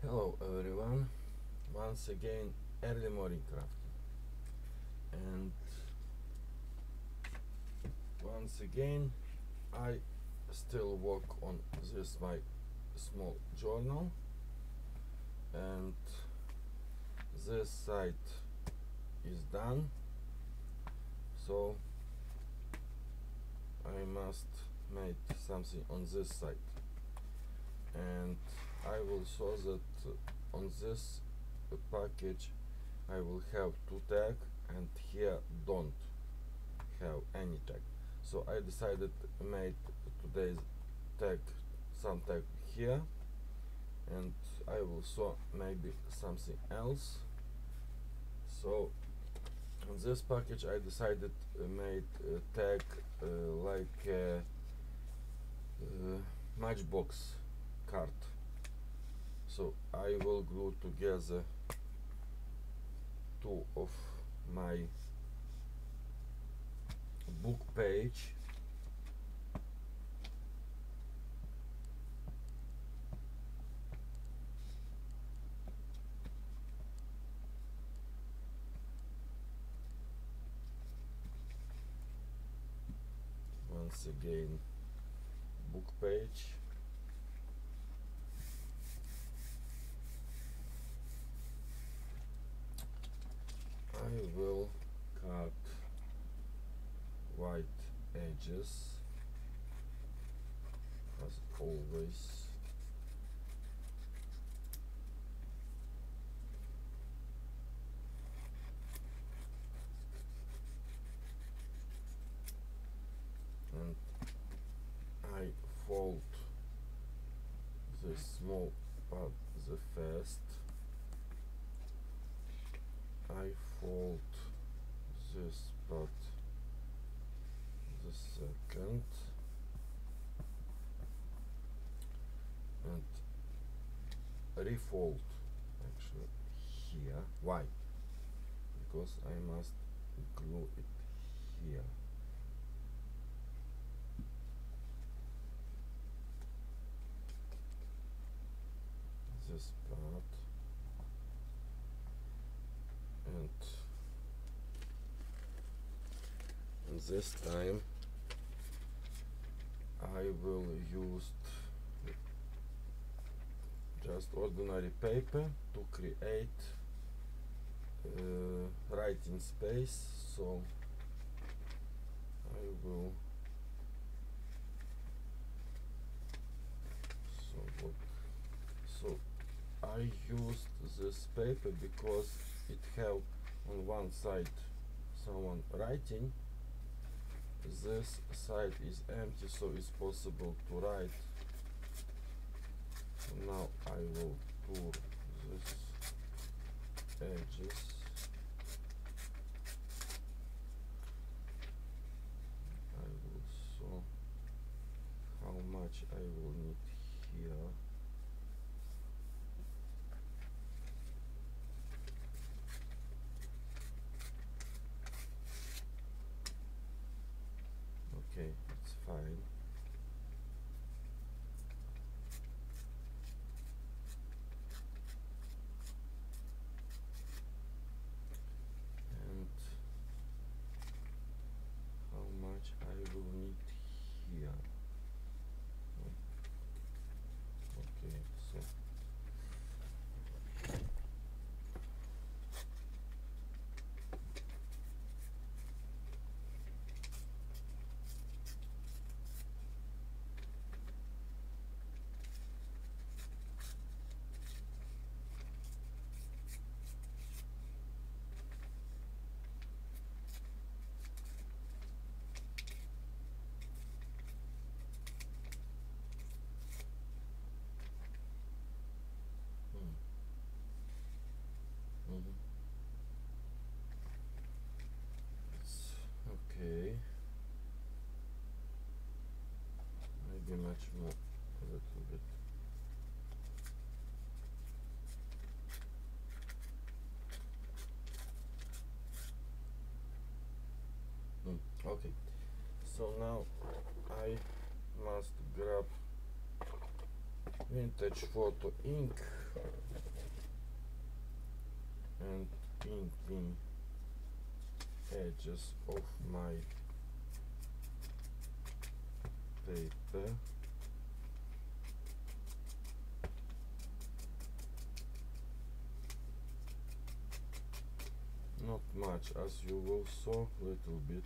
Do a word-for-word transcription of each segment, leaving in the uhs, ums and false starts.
Hello everyone, once again early morning crafting, and once again I still work on this my small journal, and this side is done, so I must make something on this side, and I will show that on this package I will have two tag, and here don't have any tag. So I decided to make today's tag some tag here, and I will show maybe something else. So on this package I decided to make a tag uh, like a, uh, matchbox card. So I will glue together two of my book page, once again book page, I will cut white edges as always, and I fold the small part the first, I fold this part the second, and refold actually here. Why? Because I must glue it here. This part, and, and this time I will use just ordinary paper to create uh, writing space. So I will so what so I used this paper because it have on one side someone writing, this side is empty, so it's possible to write. So now I will pour this edges, I will show how much I will need here. Okay, it's fine. And how much I will need here. Okay, so Mm-hmm. It's okay. Maybe much more, a little bit. Mm, okay. So now I must grab vintage photo ink. and inking edges of my paper. Not much, as you will saw, little bit.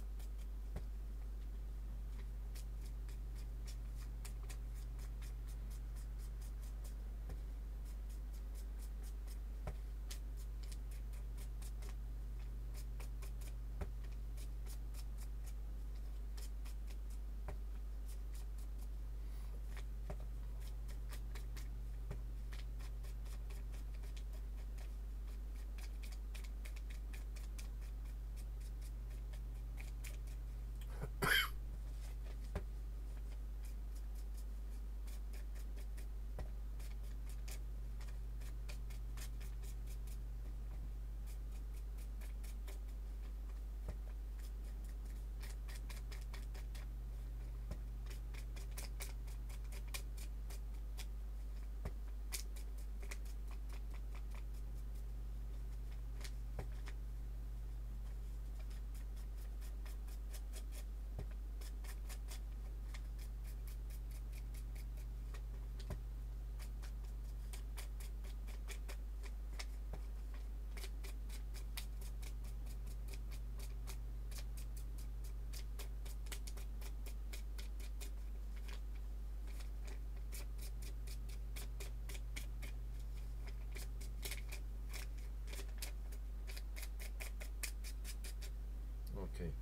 Okay.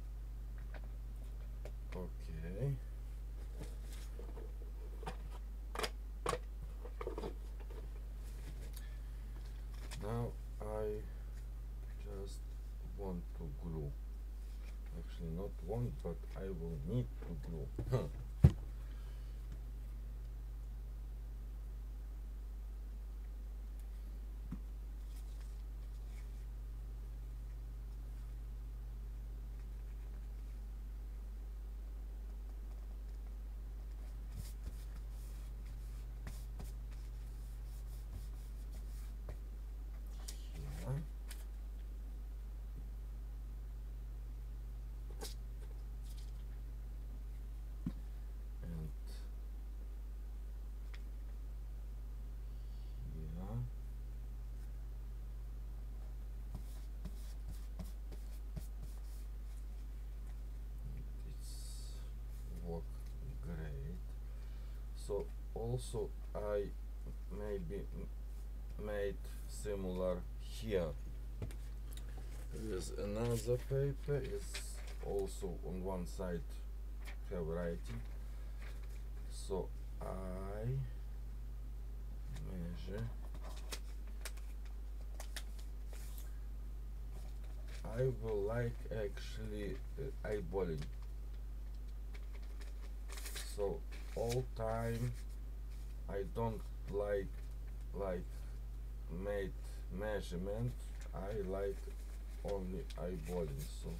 Okay. Now I just want to glue. Actually, not want, but I will need to glue. So also I maybe made similar here with another paper. Is also on one side have writing, so I measure. I will like actually uh, eyeballing, so all time I don't like like made measurement. I like only eyeballing, so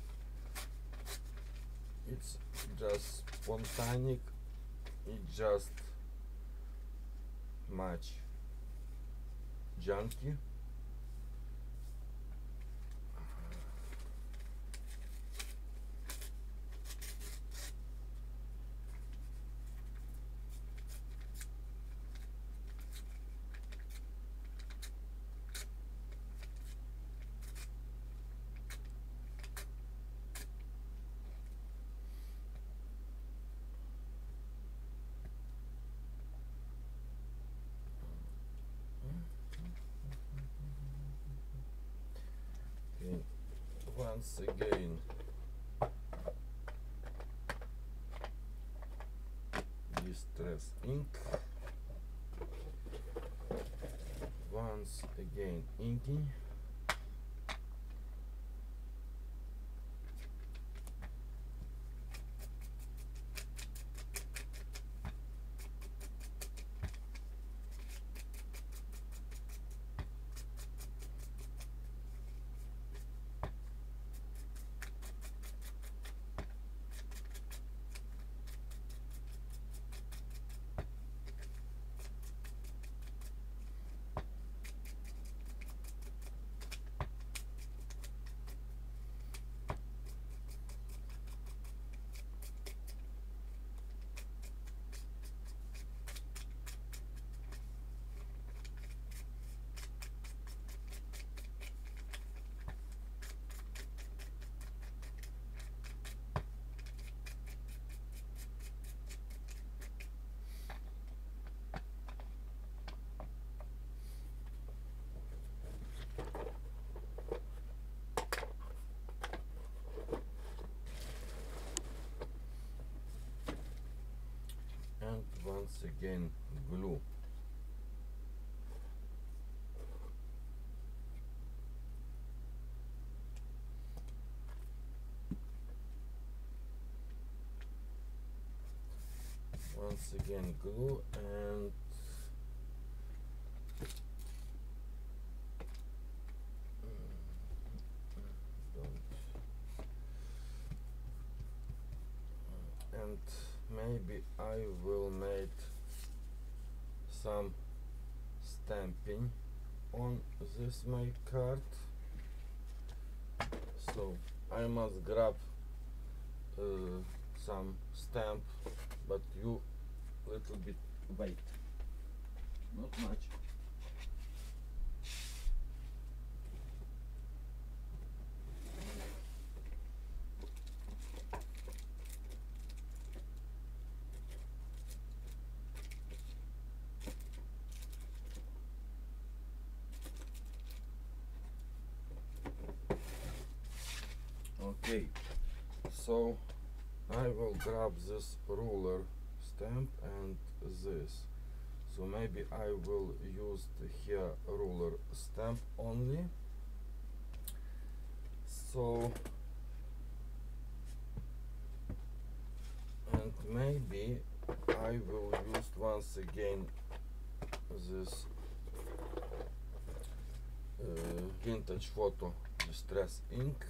it's just spontaneous. It just much junky. Once again, distress ink. Once again, inking. and once again glue. Once again glue and and maybe I will make some stamping on this my card, so I must grab uh, some stamp, but you little bit wait, not much. Okay, so I will grab this ruler stamp and this, so maybe I will use the here ruler stamp only. So and maybe I will use once again this uh, vintage photo distress ink.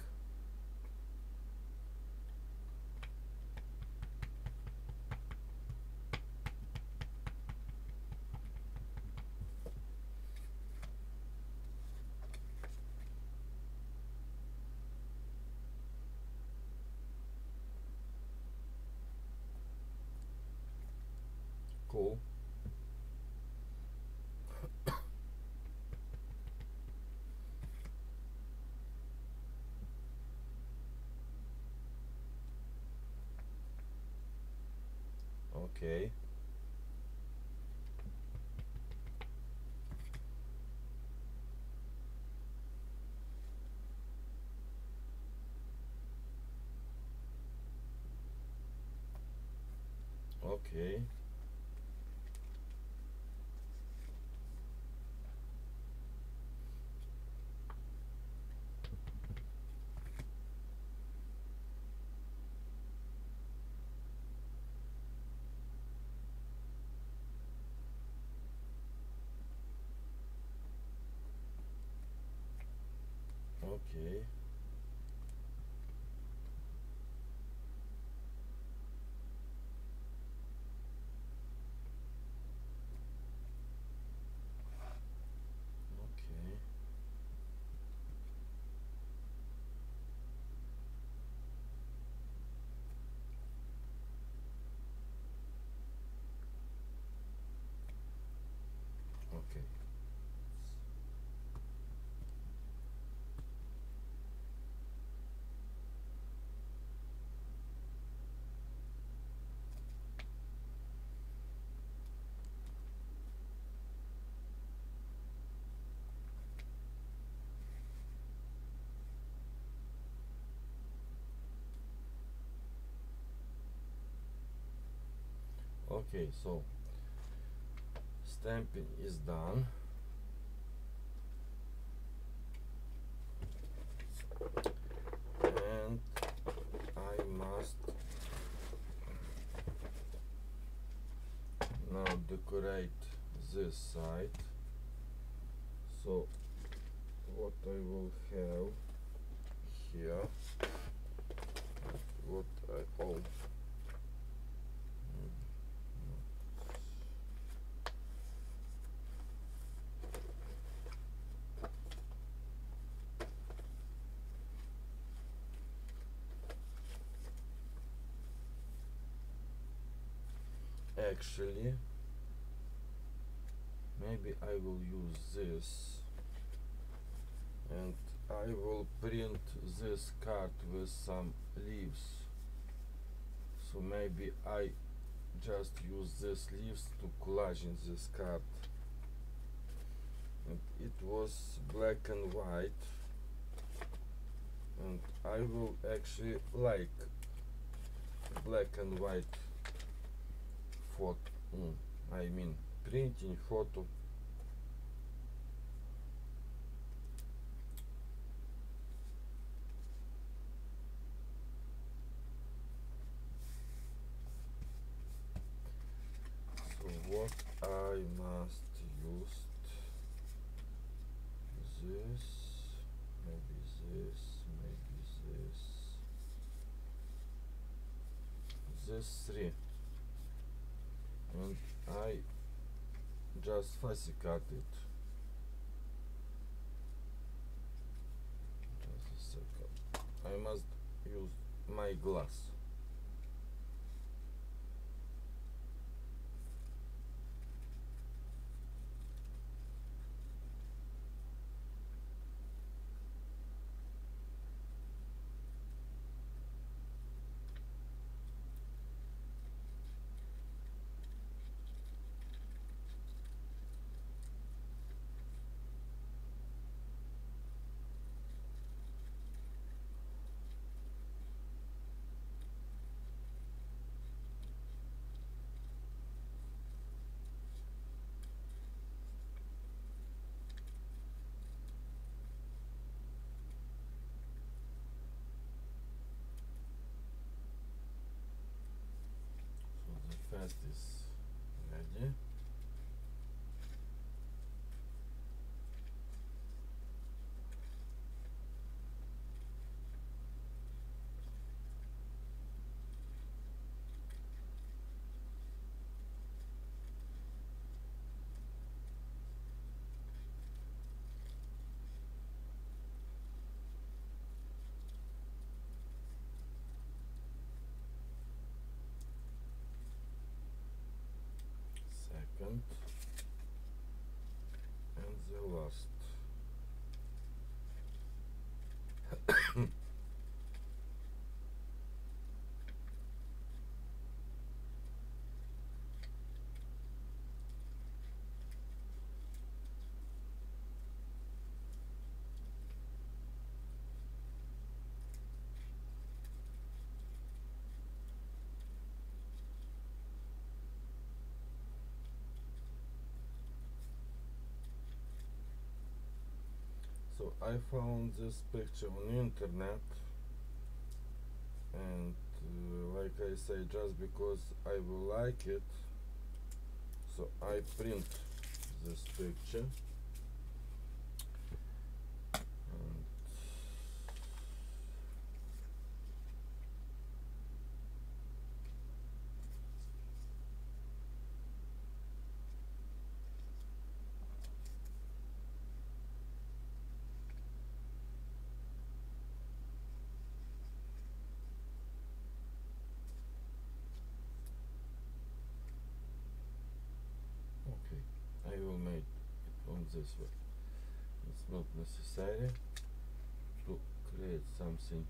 Cool. Okay. Okay. Okay. Okay. Okay. Okay, so stamping is done. And I must now decorate this side. So what I will have here, what I oh actually maybe I will use this and I will print this card with some leaves, so maybe I just use these leaves to collage in this card. And it was black and white, and I will actually like black and white photo mm, I mean printing photo. So what I must use this, maybe this, maybe this, this three, and I just fussy cut it. Just a second. I must use my glass. So the first is ready. Second, and the last. So I found this picture on the internet, and uh, like I say, just because I will like it, so I print this picture. And okay, I will make it on this way. It's not necessary to create something.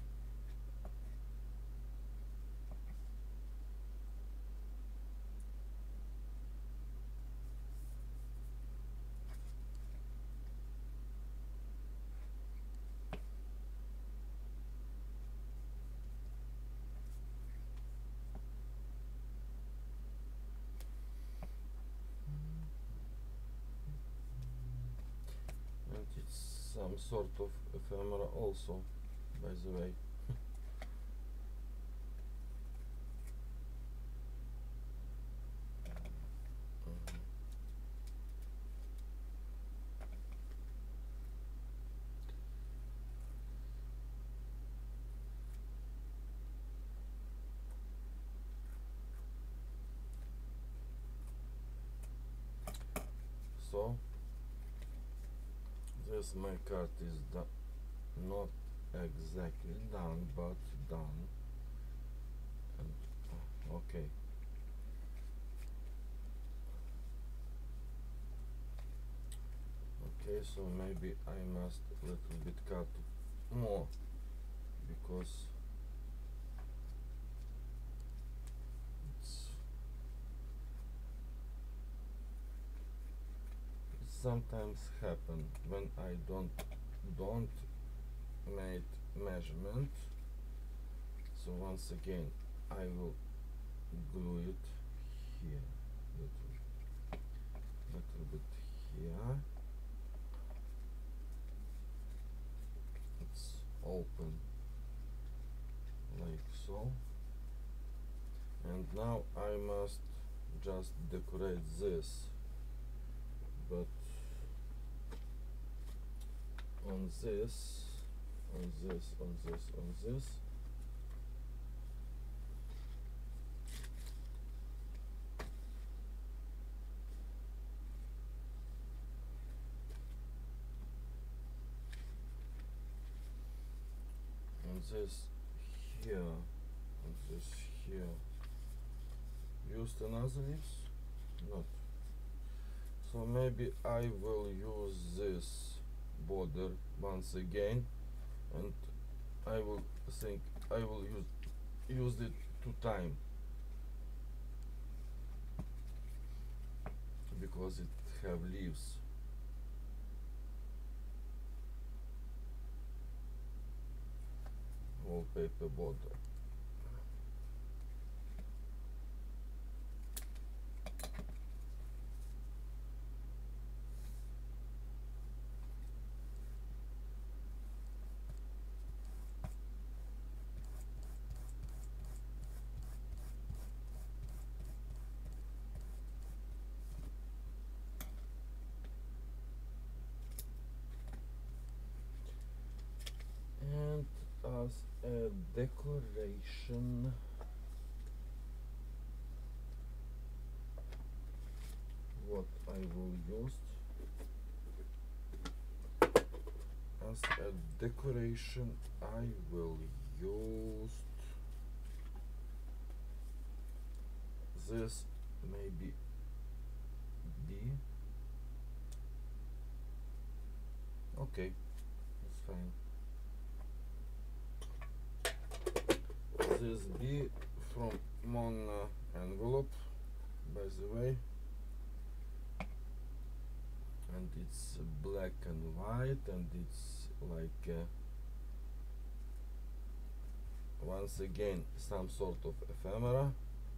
And it's some sort of ephemera also, by the way. Mhm. So this my card is done, not exactly done, but done. And uh, okay, okay. So maybe I must little bit cut more, because it's it sometimes happen when I don't don't made measurement. So once again I will glue it here. now I must just decorate this, but on this, on this, on this, on this, on this here, on this here. Used another leaves? Not. So maybe I will use this border once again, and I will think I will use use it two times because it have leaves. Wallpaper border. And as a decoration, what I will use as a decoration, I will use this, maybe B. Okay, that's fine. This B from Mona envelope, by the way, and it's black and white, and it's like uh, once again some sort of ephemera,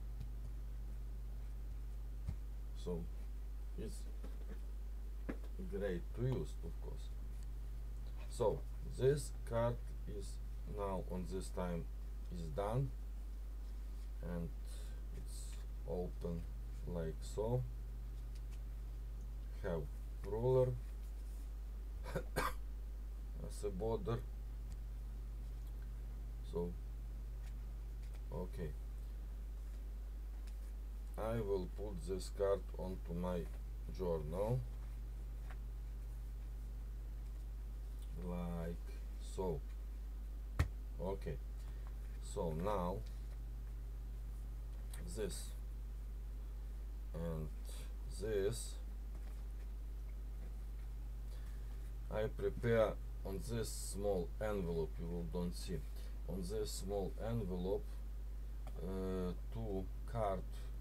so it's great to use, of course. So this card is now on this time is done, and it's open like so. Have ruler as a border. So okay, I will put this card onto my journal like so. Okay, so now this and this I prepare on this small envelope. You will don't see on this small envelope uh, two card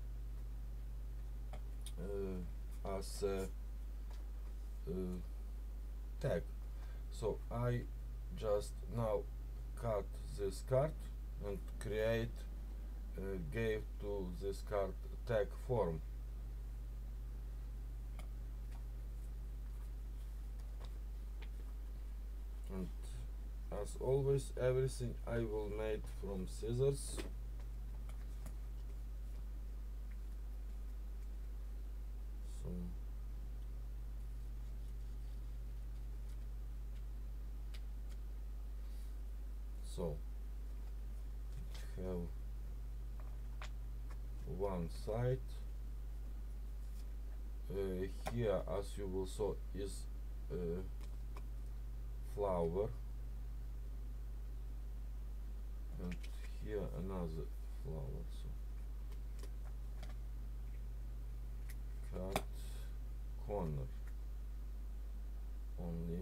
uh, as a uh, tag. So I just now cut this card and create uh, gave to this card tag form. And as always, everything I will make from scissors. So so have one side uh, here, as you will saw, is uh, flower, and here another flower. So cut corner only.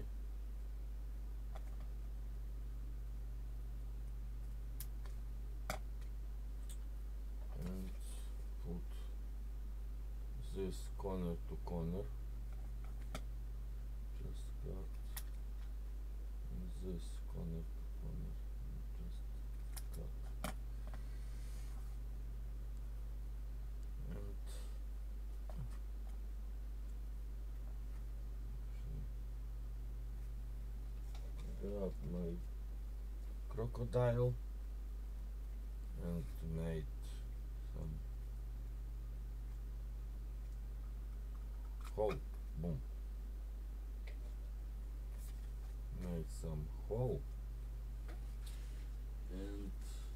And put this corner to corner. Just cut this corner to corner. Just cut. And grab my crocodile and made some hole. Boom. Make some hole. And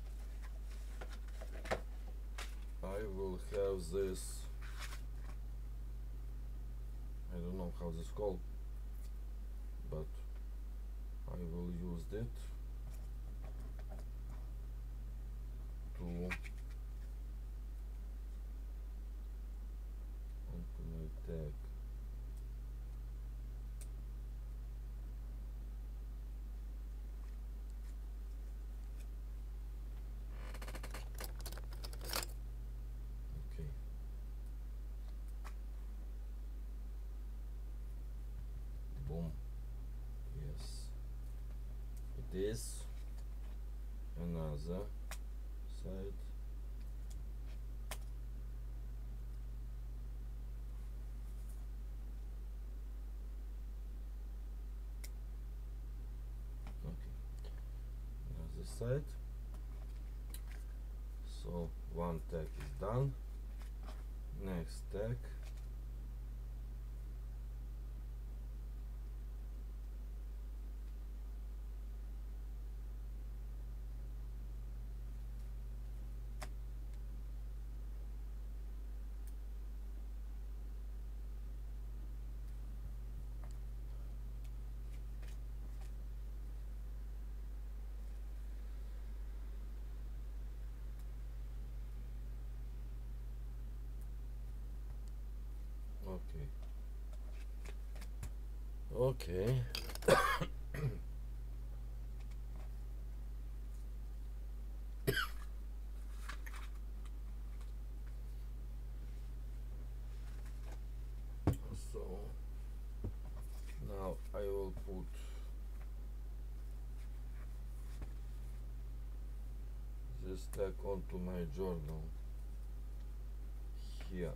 I will have this, I don't know how this called, but I will use it to onto my tag. Okay. Boom. Yes. It is another side. Okay. Another side. So one tag is done. Next tag. Okay. Okay. So now I will put this tag onto my journal here.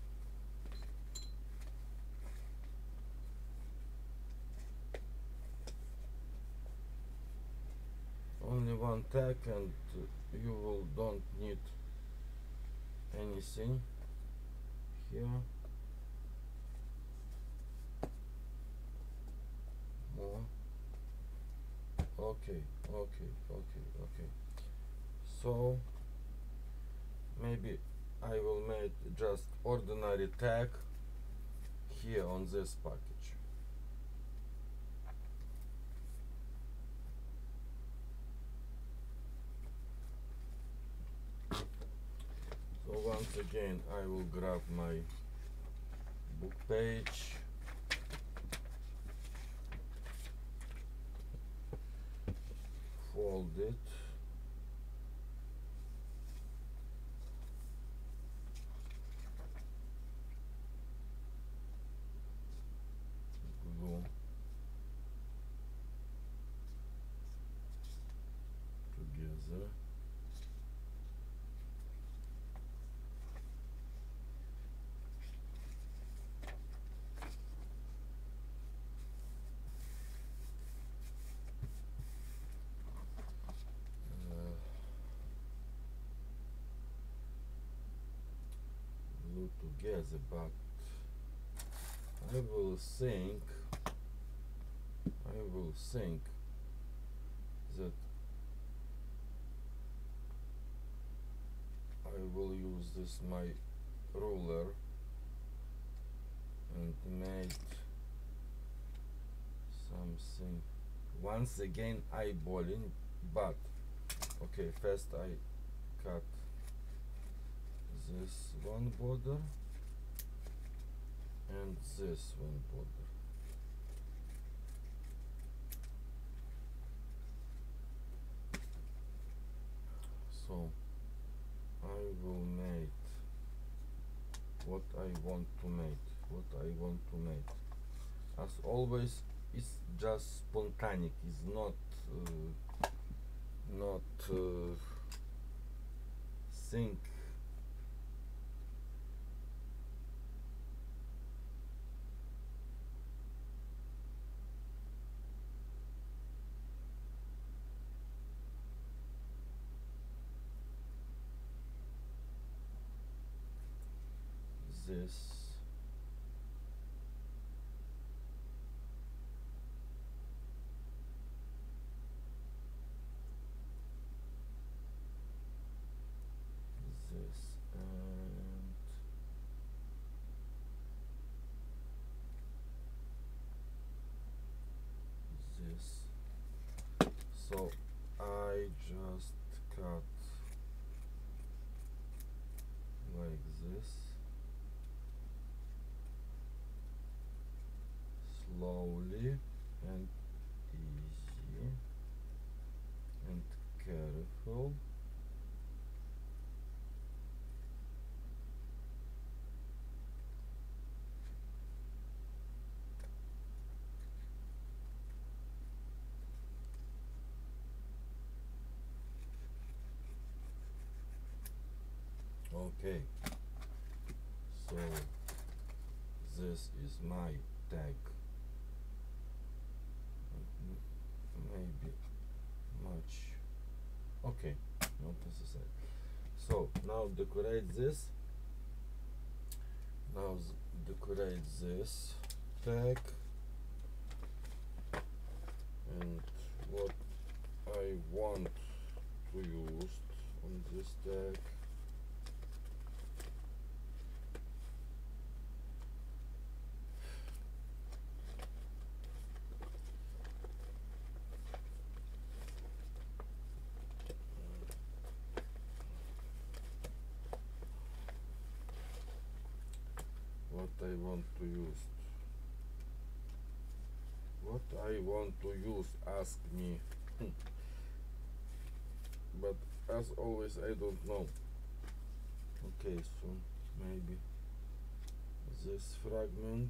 Only one tag, and you will don't need anything here. More. Okay, okay, okay, okay. So maybe I will make just ordinary tag here on this package. So once again I will grab my book page, fold it, glue together. Glue together, but I will think I will think that I will use this my ruler and make something once again eyeballing, but okay, first I cut this one border and this one border. So I will make what I want to make, what I want to make. As always, it's just spontaneous, it's not uh, not uh, think. This So I just cut like this, slowly and easy and careful. Okay, so this is my tag. Maybe much. Okay, not necessary. So now decorate this. Now decorate this tag, and what I want to use on this tag. What I want to use. What I want to use, ask me. But as always, I don't know. Okay, so maybe this fragment,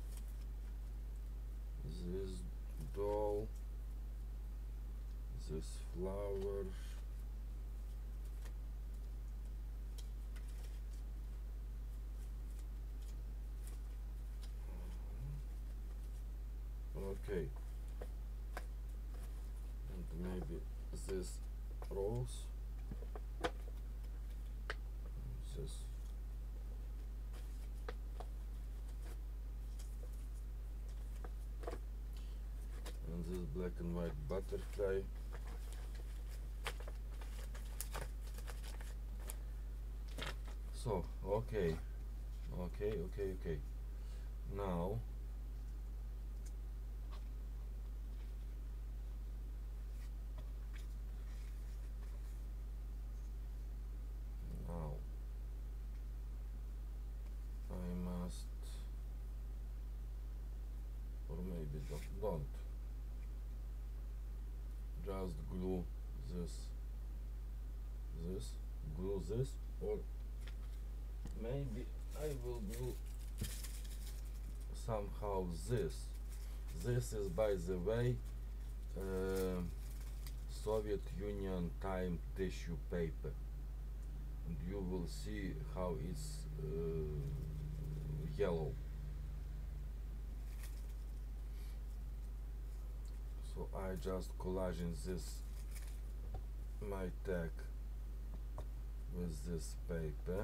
this doll, this flower, okay, and maybe this rose, this and this black and white butterfly. So okay, okay, okay, okay. Now now I must, or maybe don't, don't just glue this, this, glue this, or maybe I will glue somehow this. This is, by the way, uh, Soviet Union time tissue paper, and you will see how it's uh, yellow. So I just collaging this my tag with this paper.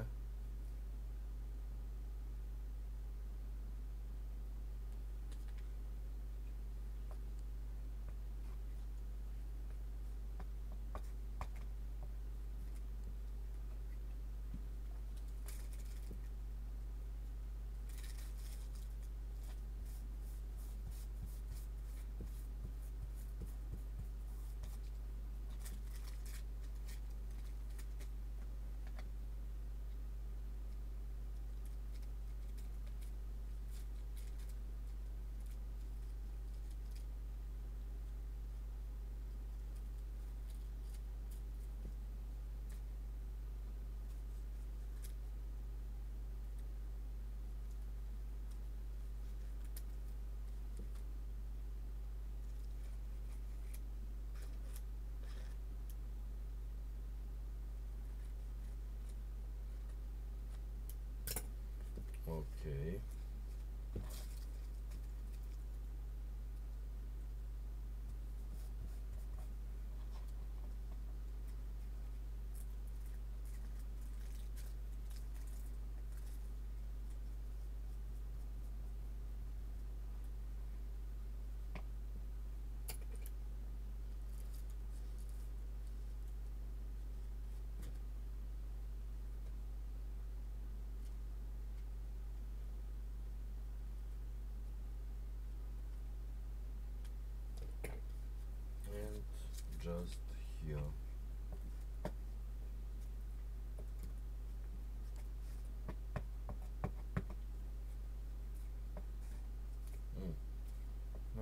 Okay.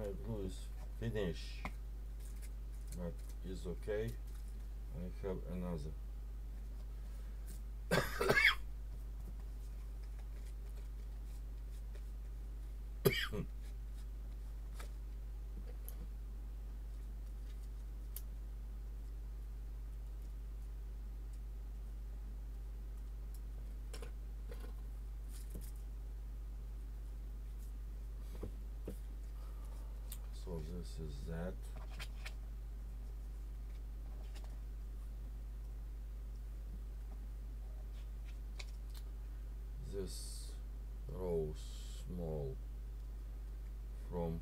my glue is finished, but it's okay. I have another. So this is that. This row small from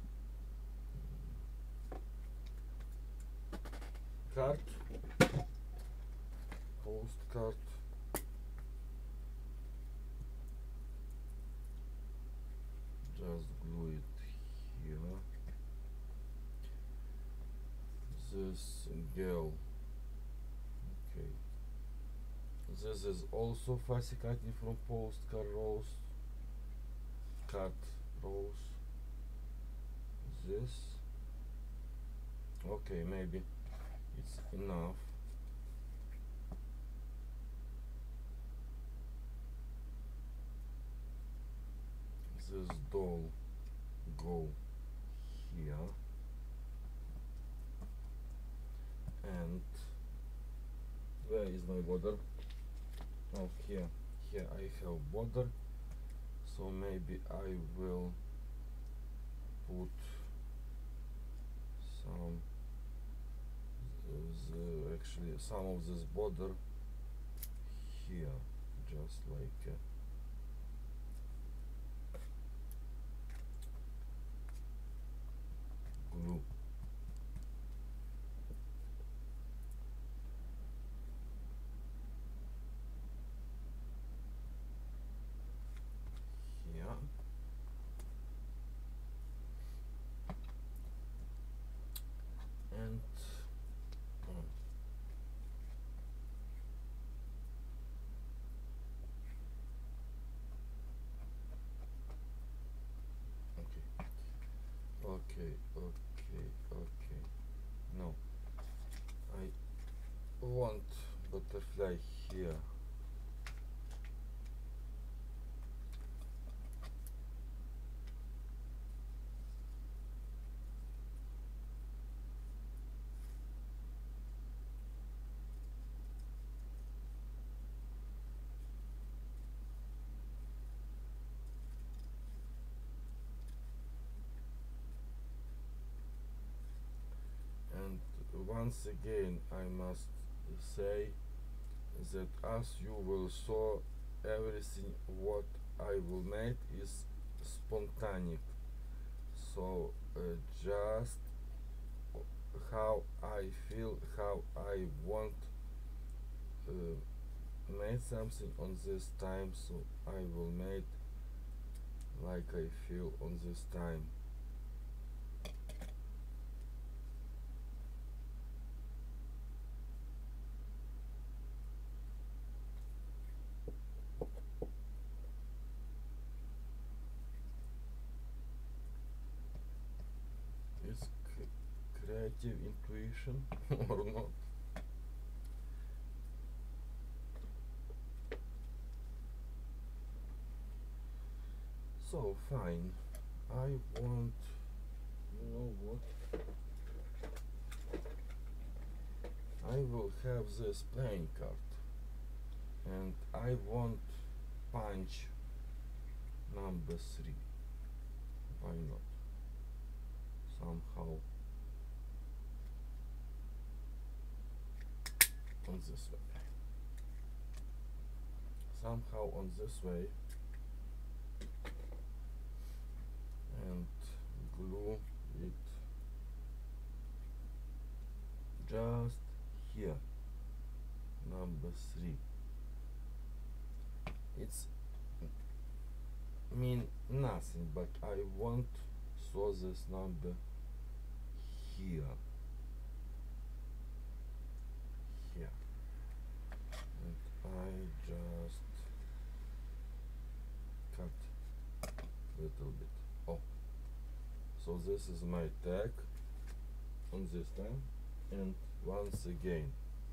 card, postcard. Just glue it here. This girl. Okay. This is also fasciculating from postcard rows. Cut rows. This. Okay, maybe it's enough. This doll go here, and where is my border? Oh, here. Here I have border, so maybe I will put some the, actually some of this border here, just like uh, glue. Here. And mm, okay, okay, okay, okay. No, I want butterfly here. And once again I must say that as you will saw, everything what I will make is spontaneous. So uh, just how I feel, how I want uh, make something on this time, so I will make like I feel on this time. Is c- creative intuition or not? So fine, I want, you know what, I will have this playing card, and I want punch number three. Why not? Somehow on this way. Somehow on this way, and glue it just here. Number three. It's mean nothing, but I want so this number here. Here. And I just cut little bit. Oh, So this is my tag on this time, and once again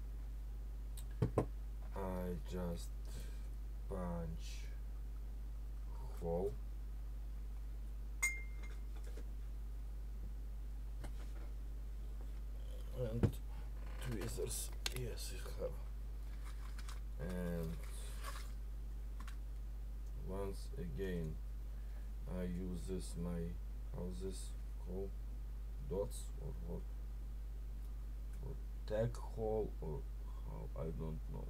I just punch hole and tweezers, yes, I have, and once again I use this my, how's this called, dots or what, or tag hole, or how, I don't know.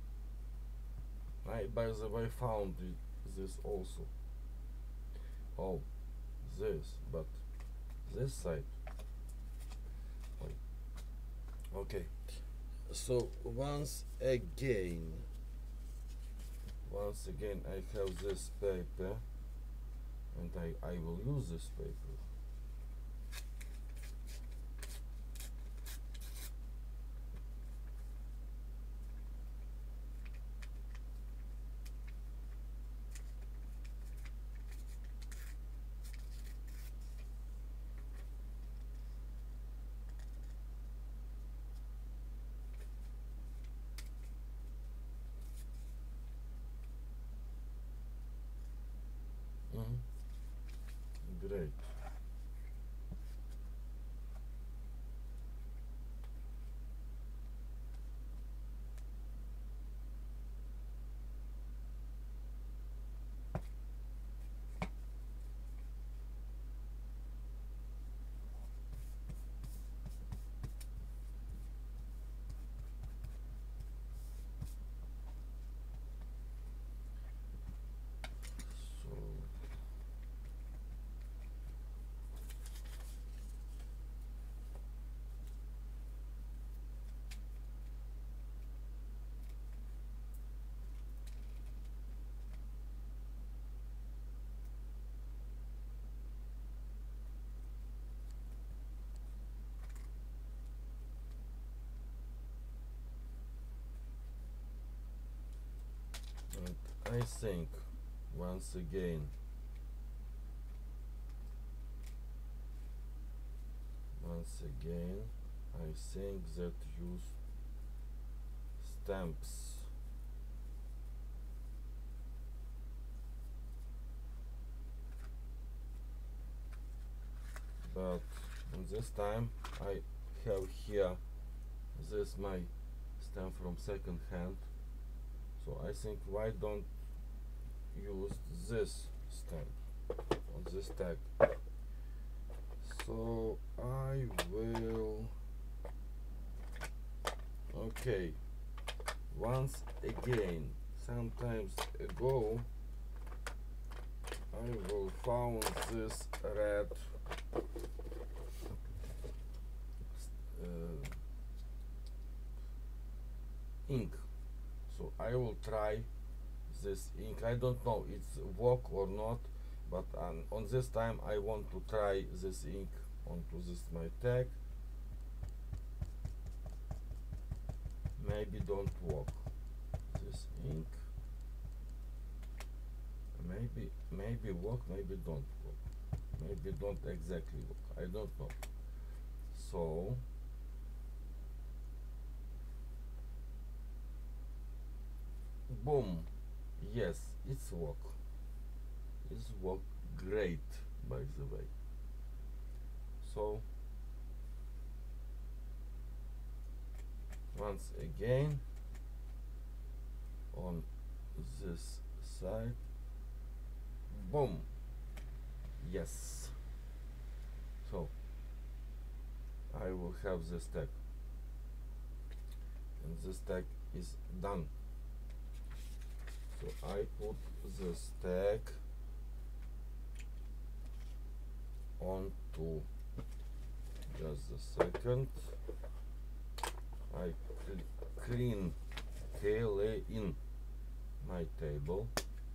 I, by the way, found this also. Oh, this, but this side. Wait. Okay. So once again, once again, I have this paper, and I I will use this paper. Mm-hmm. Great. So and I think once again, once again, I think that use stamps. But in this time I have here this my stamp from second hand, so I think why don't use this stamp on this tag. So I will, okay, once again, sometimes ago I will found this red uh, ink, so I will try this ink. I don't know it's work or not, but um, on this time I want to try this ink onto this my tag. Maybe don't work this ink, maybe maybe work, maybe don't work, maybe don't exactly work, I don't know. So boom, yes, it's work, it's work great, by the way. So once again on this side, boom, yes. So I will have this tag, and this tag is done. So I put this tag onto, just a second, I cl clean clean my table,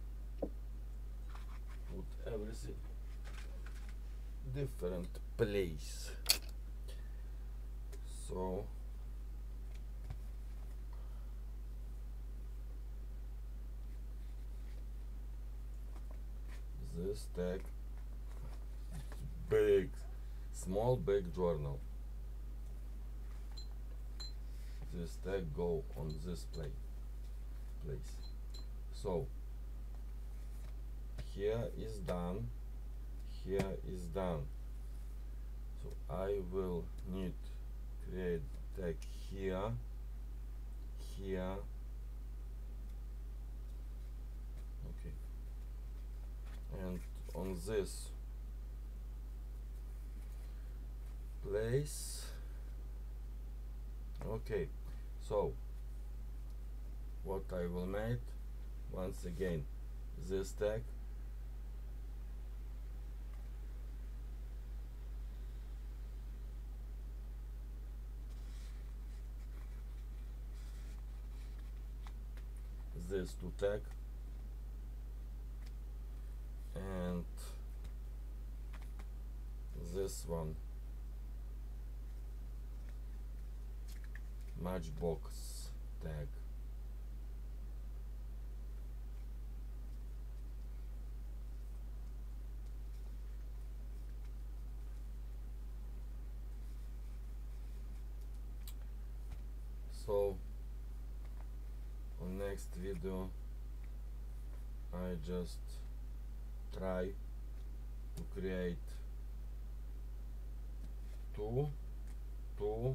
put everything different place. So this tag is big, small big journal. This tag go on this play place. So here is done, here is done. So I will need create tag here, here. Okay, and on this place. Okay, so what I will make once again, this tag this to tag and this one matchbox tag. So on next video I just try to create two, two,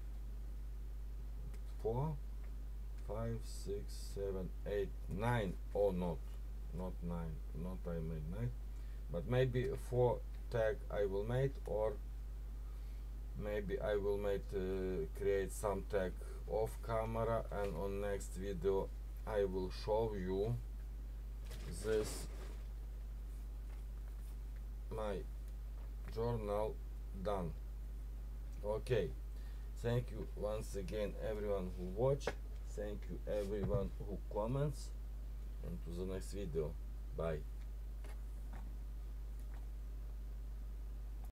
four, five, six, seven, eight, nine. Oh, not, not nine. Not I made nine, but maybe four tag I will make, or maybe I will make uh, create some tag off camera, and on next video I will show you this my journal done. Okay, thank you once again everyone who watch, thank you everyone who comments, and to the next video. Bye.